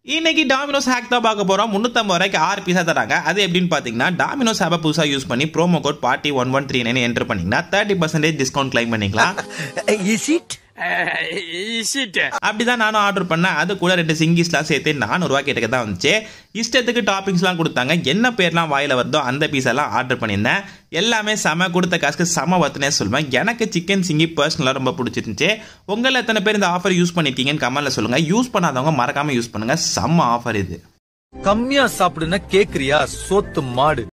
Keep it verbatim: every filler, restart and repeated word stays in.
இன்னைக்கு Domino's hack தான் பார்க்க போறோம். முன்னூத்தம்பது ரூபாய்க்கு ஆறு பீஸா தராங்க. அது எப்படின்னு பாத்தீங்கன்னா, டாமினோஸ் ஆப்பை புதுசா யூஸ் பண்ணி promo code party one one three nine enter பண்ணீங்கன்னா தேர்ட்டி பர்சன்டேஜ் டிஸ்கவுண்ட் கிளைம் பண்ணிக்கலாம். அப்படிதான் நானும் ஆர்டர் பண்ணேன். அது கூட ரெண்டு சிங்கிஸ்லாம் சேர்த்து நானூறு ரூபாய் கிட்ட தான் வந்துச்சு. இஷ்டத்துக்கு டாப்பிங்ஸ்லாம் கொடுத்தாங்க. என்ன பேர்லாம் வாயில வருதோ அந்த பீஸெல்லாம் ஆர்டர் பண்ணியிருந்தேன். எல்லாமே செம, கொடுத்த காசுக்கு செம வத்துனே சொல்லுவேன். எனக்கு சிக்கன் சிங்கி பர்சனலாக ரொம்ப பிடிச்சிருந்துச்சு. உங்களை எத்தனை பேர் இந்த ஆஃபர் யூஸ் பண்ணிருக்கீங்கன்னு கமெண்ட்ல சொல்லுங்க. யூஸ் பண்ணாதவங்க மறக்காம யூஸ் பண்ணுங்க. செம்ம ஆஃபர் இது. கம்மியா சாப்பிடுன்னா கேக்குறியா சோத்து மாடு.